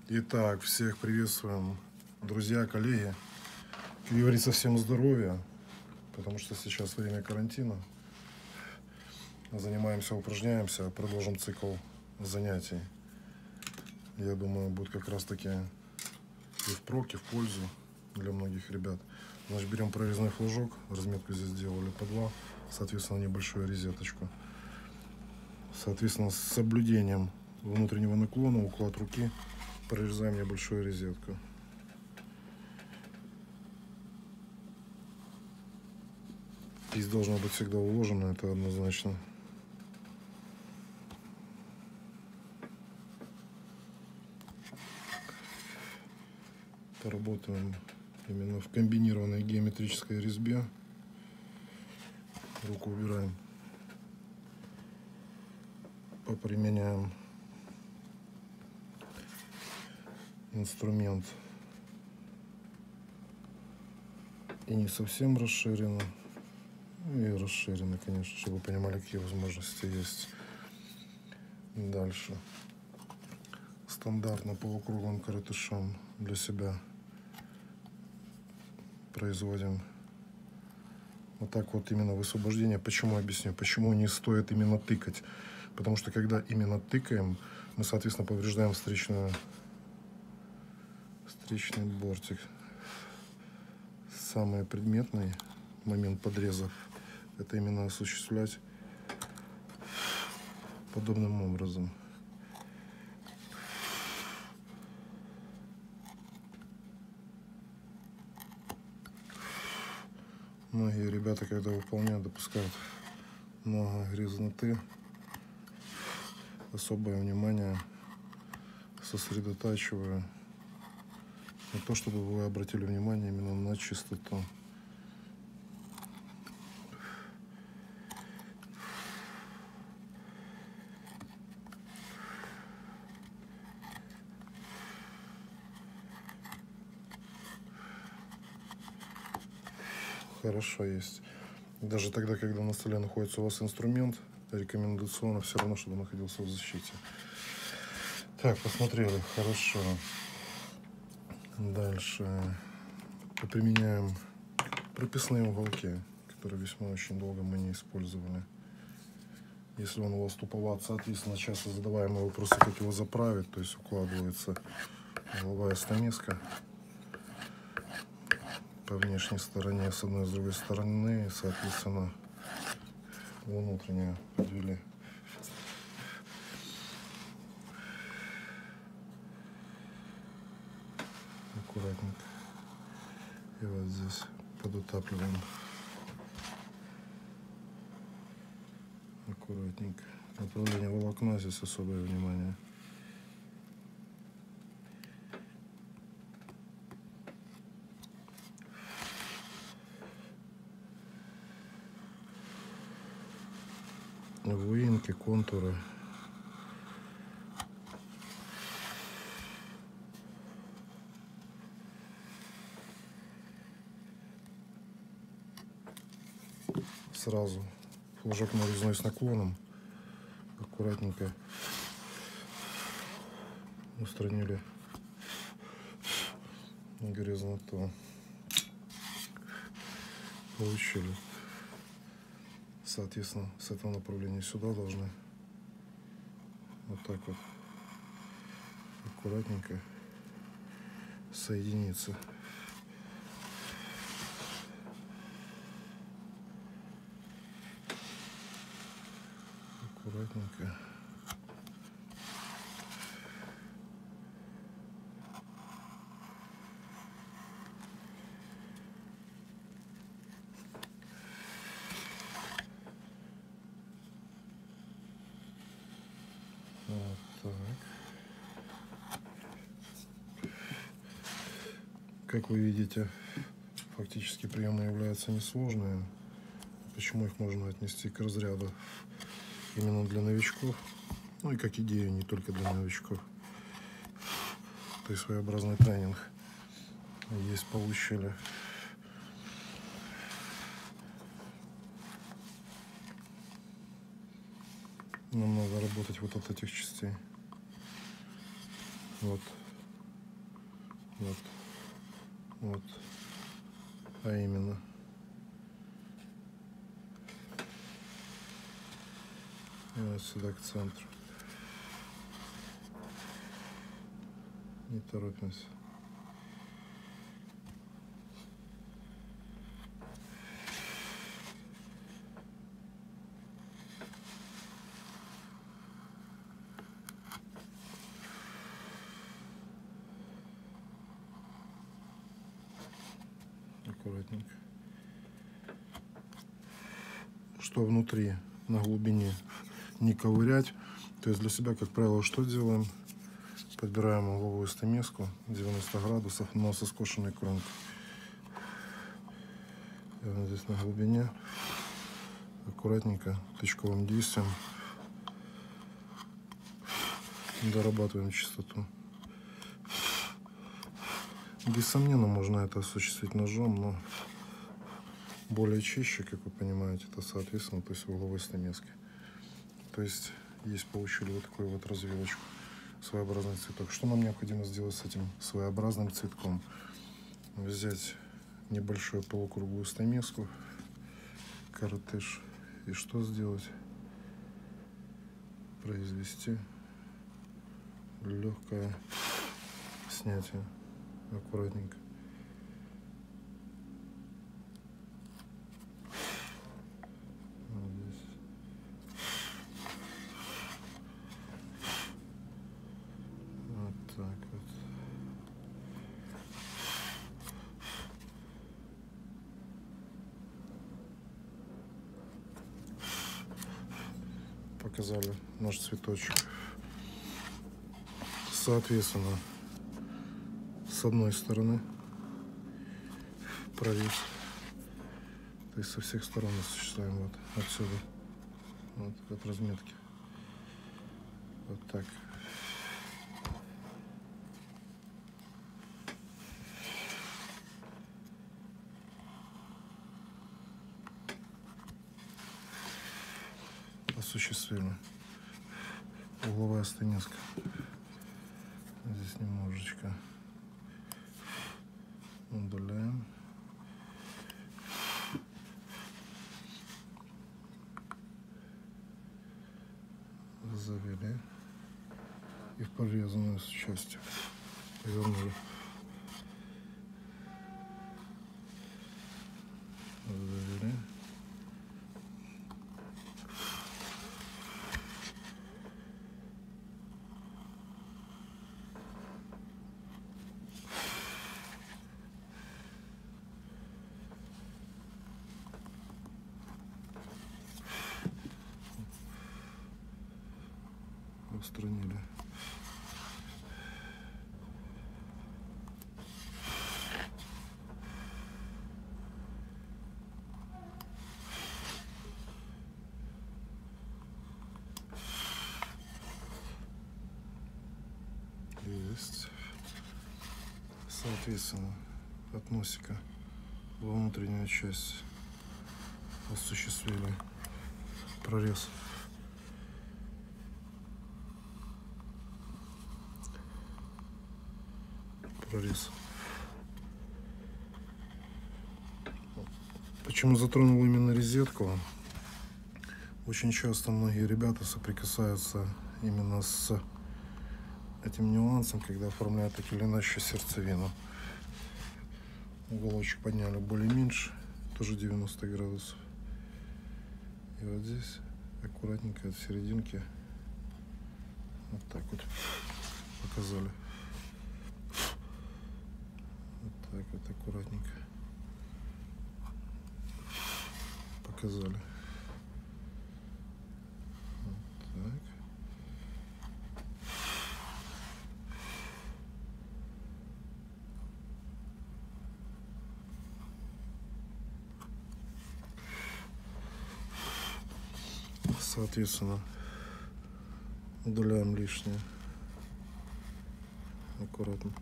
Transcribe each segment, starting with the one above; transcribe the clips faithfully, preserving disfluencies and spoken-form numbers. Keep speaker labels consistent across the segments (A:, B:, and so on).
A: Итак, всех приветствуем, друзья, коллеги. Как говорится, всем здоровья, потому что сейчас время карантина. Занимаемся, упражняемся, продолжим цикл занятий. Я думаю, будет как раз таки и впрок, и в пользу для многих ребят. Значит, берем прорезной флажок, разметку здесь сделали по два, соответственно, небольшую розеточку. Соответственно, с соблюдением внутреннего наклона, уклад руки, прорезаем небольшую розетку. Здесь должно быть всегда уложено, это однозначно. Поработаем именно в комбинированной геометрической резьбе. Руку убираем, поприменяем инструмент и не совсем расширенно, и расширенно, конечно, чтобы вы понимали, какие возможности есть. Дальше стандартно полукруглым коротышом для себя производим вот так вот именно высвобождение. Почему объясню? Почему не стоит именно тыкать? Потому что когда именно тыкаем, мы, соответственно, повреждаем встречную, встречный бортик. Самый предметный момент подрезов — это именно осуществлять подобным образом. Многие ребята, когда выполняют, допускают много грязноты. Особое внимание сосредотачиваю на то, чтобы вы обратили внимание именно на чистоту. Хорошо есть. Даже тогда, когда на столе находится у вас инструмент, рекомендационно все равно, чтобы находился в защите. Так, посмотрели. Хорошо. Дальше применяем прописные уголки, которые весьма очень долго мы не использовали. Если он у вас туповат, соответственно, часто задаваемые вопросы, как его заправить, то есть укладывается угловая стамеска по внешней стороне, с одной и с другой стороны, соответственно, внутреннюю подвели. Аккуратненько. И вот здесь подутапливаем. Аккуратненько. Направление волокна, здесь особое внимание. Выемки, контуры. Сразу флажок нарезной с наклоном. Аккуратненько устранили грязноту. Получили. Соответственно, с этого направления сюда должны вот так вот аккуратненько соединиться. Аккуратненько. Вот так. Как вы видите, фактически приемы являются несложными. Почему их можно отнести к разряду именно для новичков? Ну и как идею не только для новичков. То есть своеобразный тренинг есть, получили. Нам надо работать вот от этих частей. Вот Вот. Вот. А именно. И вот сюда к центру. Не торопимся. Аккуратненько. Что внутри, на глубине, не ковырять. То есть для себя, как правило, что делаем? Подбираем угловую стамеску девяносто градусов, но со скошенной кромкой. И вот здесь на глубине аккуратненько тычковым действием дорабатываем чистоту. Несомненно, можно это осуществить ножом, но более чище, как вы понимаете, это соответственно, то есть угловой стамеской. То есть есть получили вот такую вот развилочку, своеобразный цветок. Что нам необходимо сделать с этим своеобразным цветком? Взять небольшую полукруглую стамеску, коротыш, и что сделать? Произвести легкое снятие, аккуратненько. Вот здесь. Вот так вот. Показали наш цветочек. Соответственно, с одной стороны прорез, то есть со всех сторон осуществляем вот отсюда, вот от разметки, вот так. Осуществили. Угловая стамеска. Здесь немножечко удаляем. Завели. И в прорезанную часть повернули. Завели. Устранили. Есть. Соответственно, от носика во внутреннюю часть осуществили прорез. Прорез. Почему затронул именно розетку? Очень часто многие ребята соприкасаются именно с этим нюансом, когда оформляют так или иначе сердцевину. Уголочек подняли более меньше, тоже девяносто градусов. И вот здесь аккуратненько от серединки вот так вот показали. Вот так вот аккуратненько показали. Вот так. Соответственно, удаляем лишнее. Аккуратно.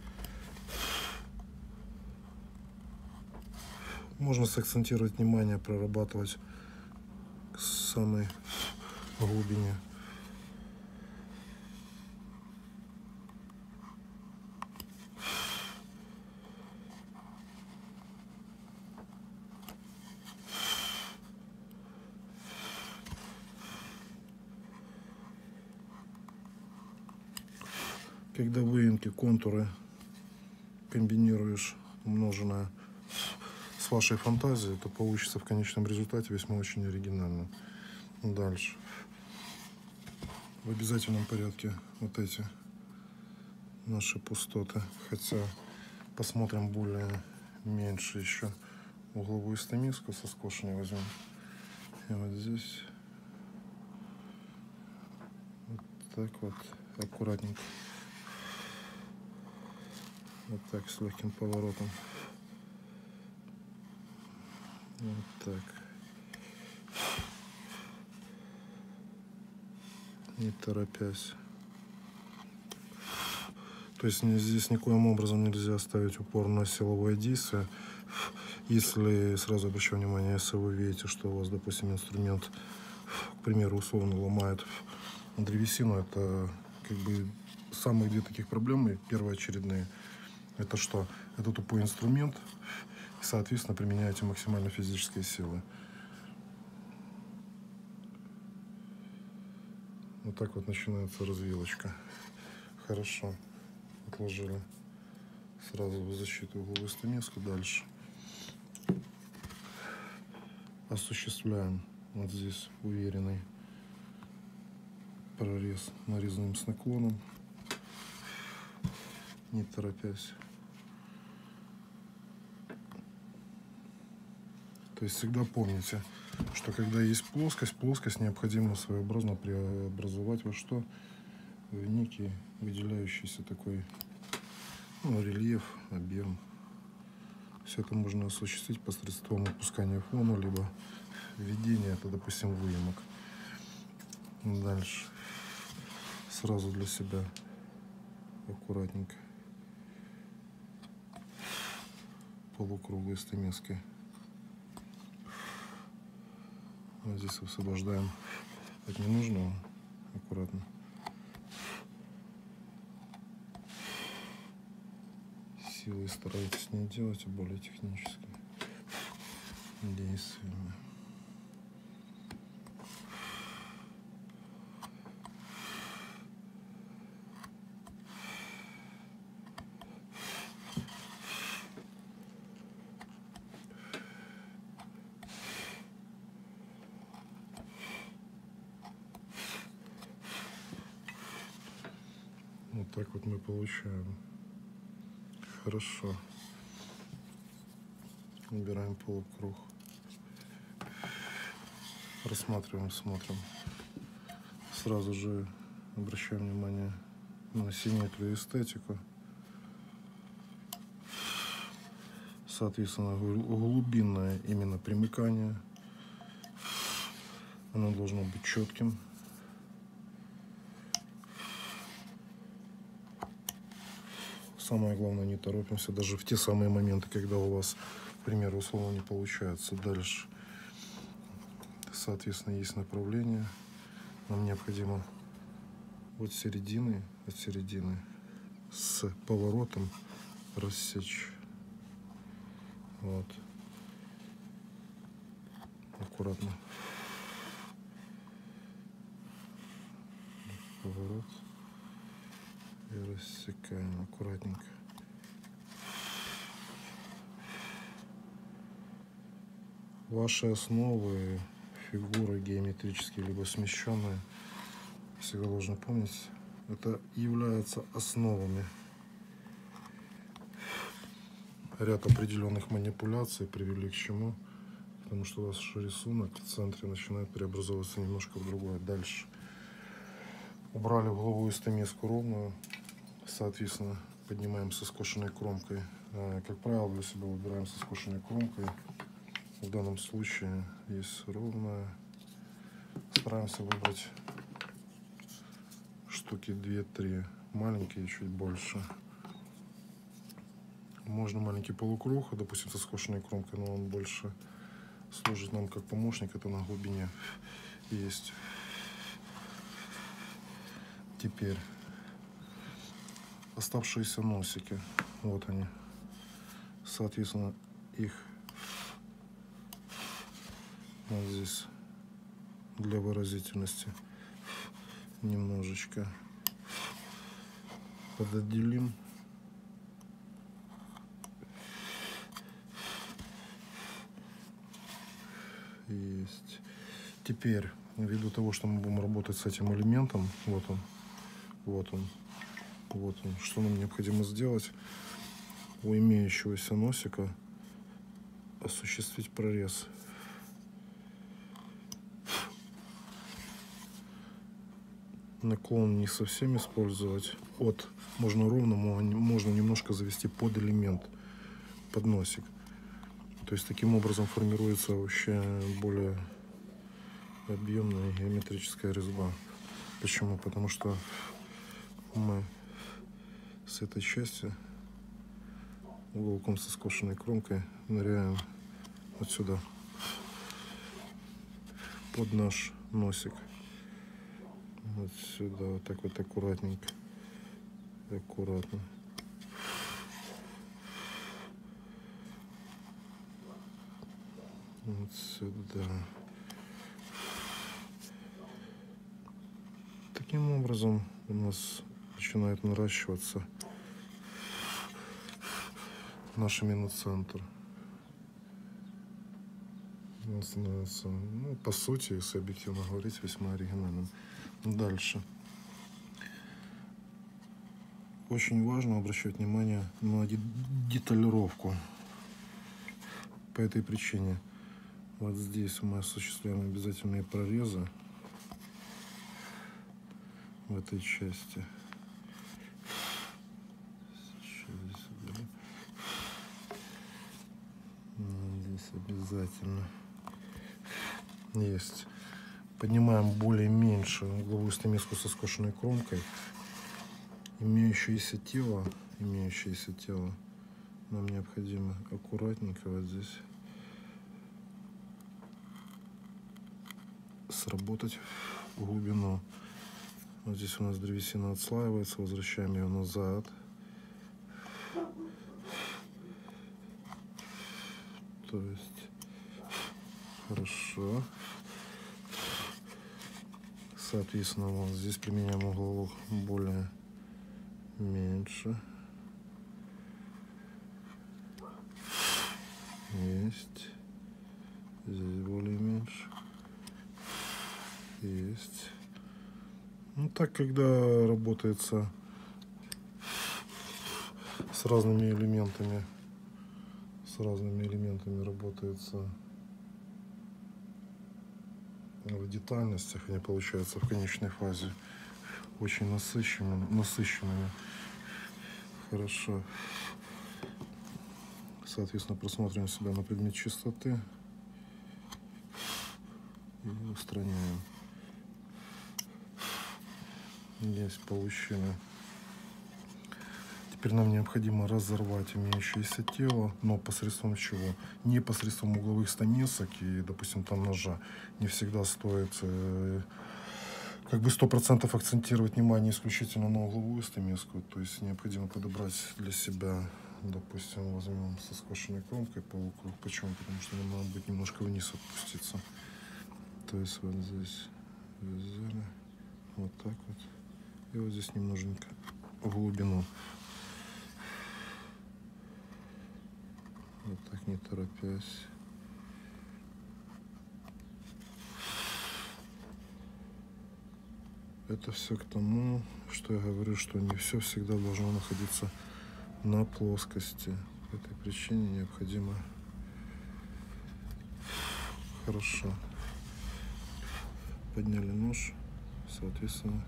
A: Можно сакцентировать внимание, прорабатывать к самой глубине. Когда выемки, контуры комбинируешь, умноженное с вашей фантазией, то получится в конечном результате весьма очень оригинально. Дальше. В обязательном порядке вот эти наши пустоты. Хотя посмотрим более меньше еще угловую стамеску со скошенной возьмем. И вот здесь вот так вот аккуратненько. Вот так с легким поворотом. Вот так. Не торопясь. То есть здесь никоим образом нельзя ставить упор на силовое действие. Если, сразу обращаю внимание, если вы видите, что у вас, допустим, инструмент, к примеру, условно ломает древесину, это как бы самые две таких проблемы первоочередные. Это что? Это тупой инструмент, и, соответственно, применяете максимально физические силы. Вот так вот начинается развилочка. Хорошо. Отложили сразу в защиту угловую стамеску. Дальше осуществляем вот здесь уверенный прорез нарезным с наклоном, не торопясь. То есть всегда помните, что когда есть плоскость, плоскость необходимо своеобразно преобразовать во что? В некий выделяющийся такой, ну, рельеф, объем. Все это можно осуществить посредством опускания фона, либо введения, это, допустим, выемок. Дальше сразу для себя аккуратненько полукруглой стамеской. Вот здесь освобождаем от ненужного аккуратно. Силой старайтесь не делать, а более технически действиями. Вот так вот мы получаем. Хорошо. Убираем полукруг. Рассматриваем, смотрим. Сразу же обращаем внимание на симметрию и эстетику. Соответственно, глубинное именно примыкание. Оно должно быть четким. Самое главное, не торопимся даже в те самые моменты, когда у вас, к примеру, условно не получается. Дальше, соответственно, есть направление. Нам необходимо от середины, от середины с поворотом рассечь. Вот. Аккуратно. Поворот. И рассекаем аккуратненько. Ваши основы, фигуры геометрические, либо смещенные, всегда должны помнить, это являются основами. Ряд определенных манипуляций привели к чему? Потому что ваш рисунок в центре начинает преобразовываться немножко в другое. Дальше. Убрали угловую стамеску ровную. Соответственно, поднимаем со скошенной кромкой. Как правило, для себя выбираем со скошенной кромкой. В данном случае есть ровная. Стараемся выбрать штуки две-три. Маленькие, чуть больше. Можно маленький полукруг, допустим, со скошенной кромкой, но он больше служит нам как помощник. Это на глубине есть. Теперь оставшиеся носики. Вот они. Соответственно, их вот здесь для выразительности немножечко подотделим. Есть. Теперь, ввиду того, что мы будем работать с этим элементом, вот он, вот он, вот он, что нам необходимо сделать? У имеющегося носика осуществить прорез. Наклон не совсем использовать. От можно ровно, можно немножко завести под элемент, под носик. То есть таким образом формируется вообще более объемная геометрическая резьба. Почему? Потому что мы с этой части уголком со скошенной кромкой ныряем вот сюда, под наш носик. Вот сюда, вот так вот аккуратненько, аккуратно. Вот сюда. Таким образом у нас начинает наращиваться наш миноцентр. Он становится, ну, по сути, если объективно говорить, весьма оригинальным. Дальше. Очень важно обращать внимание на деталировку. По этой причине вот здесь мы осуществляем обязательные прорезы в этой части. Здесь обязательно есть. Поднимаем более меньшую угловую стамеску со скошенной кромкой. Имеющееся тело, имеющееся тело нам необходимо аккуратненько вот здесь сработать в глубину. Вот здесь у нас древесина отслаивается, возвращаем ее назад. То есть хорошо. Соответственно, вот здесь применяем уголок более меньше. Есть. Здесь более меньше. Есть. Ну так, когда работается с разными элементами, с разными элементами работается в детальностях, они получаются в конечной фазе очень насыщенными, насыщенными. Хорошо. Соответственно, просматриваем себя на предмет чистоты и устраняем. Есть, получили. Теперь нам необходимо разорвать имеющееся тело, но посредством чего? Не посредством угловых стамесок и, допустим, там ножа. Не всегда стоит э, как бы сто процентов акцентировать внимание исключительно на угловую стамеску. То есть необходимо подобрать для себя, допустим, возьмем со скошенной кромкой полукруг. Почему? Потому что нам надо будет немножко вниз опуститься. То есть вот здесь взяли, вот так вот. И вот здесь немножечко в глубину. Вот так, не торопясь. Это все к тому, что я говорю, что не все всегда должно находиться на плоскости. По этой причине необходимо хорошо. Подняли нож, соответственно,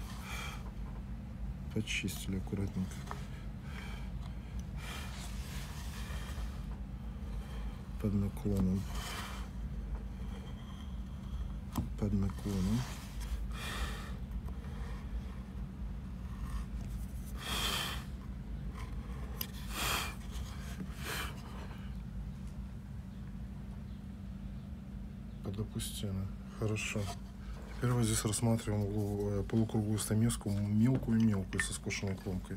A: почистили аккуратненько. Под наклоном. Под наклоном. Подопустили. Хорошо. Теперь вот здесь рассматриваем полукруглую стамеску, мелкую-мелкую, со скошенной кромкой.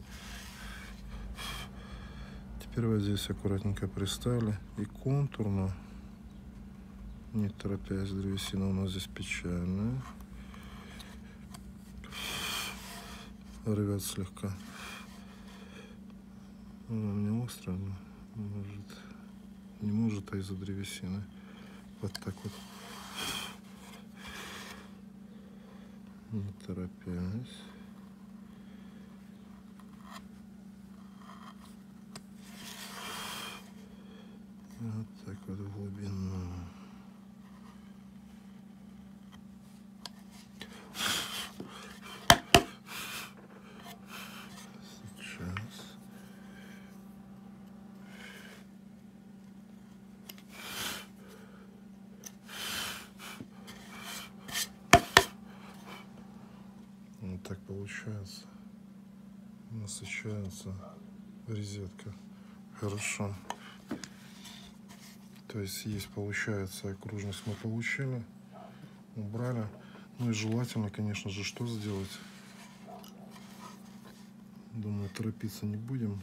A: Теперь вот здесь аккуратненько приставили и контурно, не торопясь, древесина у нас здесь печальная, рвет слегка. Она не острая, но может, не может, а из-за древесины. Вот так вот. Не торопясь. Вот так вот в глубину. Сейчас. Вот так получается. Насыщается розетка. Хорошо. То есть есть, получается, окружность мы получили, убрали. Ну и желательно, конечно же, что сделать? Думаю, торопиться не будем.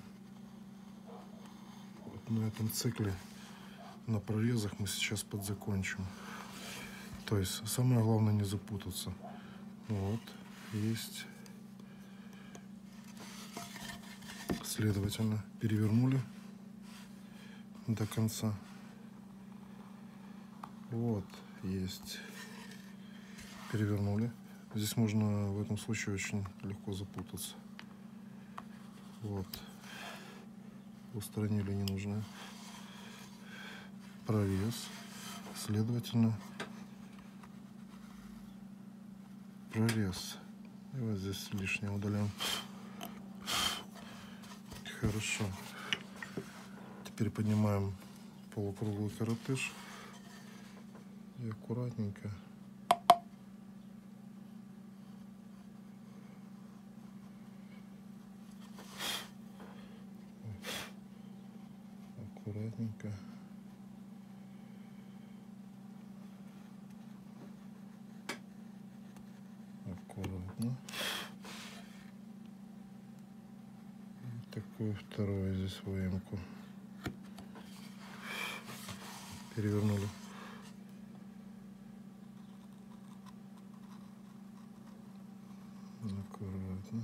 A: Вот на этом цикле, на прорезах мы сейчас подзакончим. То есть самое главное не запутаться. Вот, есть. Следовательно, перевернули до конца. Вот, есть. Перевернули. Здесь можно в этом случае очень легко запутаться. Вот. Устранили ненужное. Прорез. Следовательно, прорез. И вот здесь лишнее удаляем. Хорошо. Теперь поднимаем полукруглый коротыш. И аккуратненько аккуратненько аккуратно. И такую вторую здесь выемку перевернули. Аккуратно.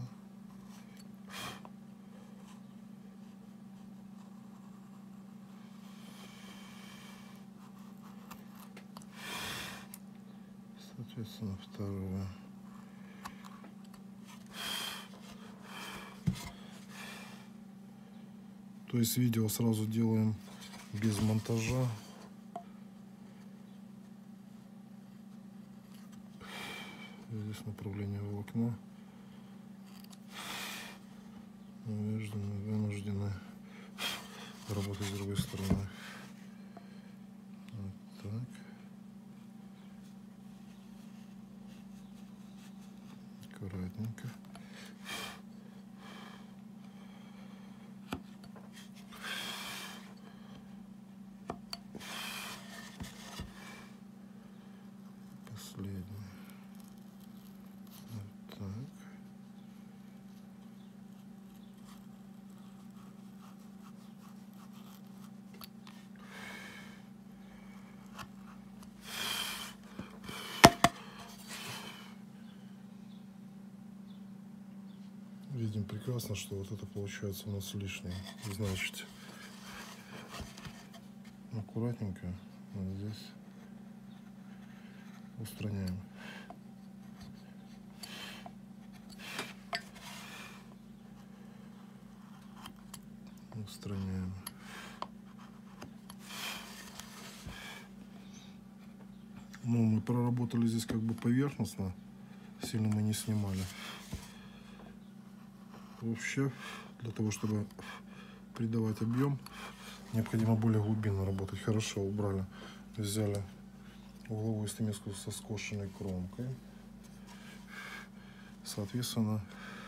A: Соответственно, вторую. То есть видео сразу делаем без монтажа. Здесь направление волокна. Вынуждены, вынуждены работать с другой стороны. Вот так. Аккуратненько. Последний. Вот так. Видим прекрасно, что вот это получается у нас лишнее. Значит, аккуратненько вот здесь устраняем. Устраняем. Ну, мы проработали здесь как бы поверхностно, сильно мы не снимали. Вообще, для того, чтобы придавать объем, необходимо более глубинно работать. Хорошо, убрали. Взяли угловую стремеску со скошенной кромкой. Соответственно,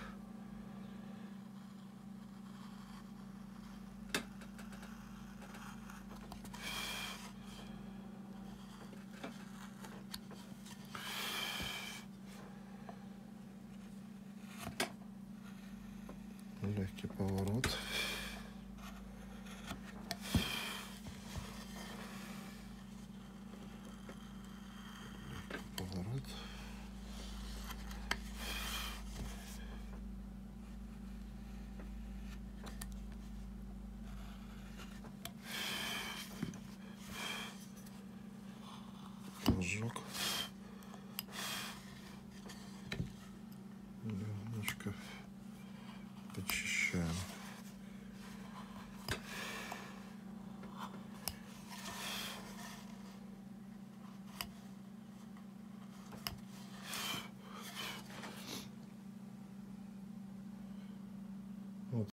A: легкий поворот. Поворот. разжег.